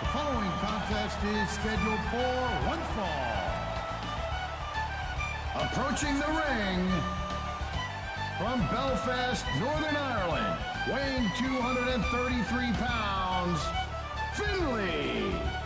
following contest is scheduled for one fall. Approaching the ring from Belfast, Northern Ireland, weighing 233 pounds, Finlay.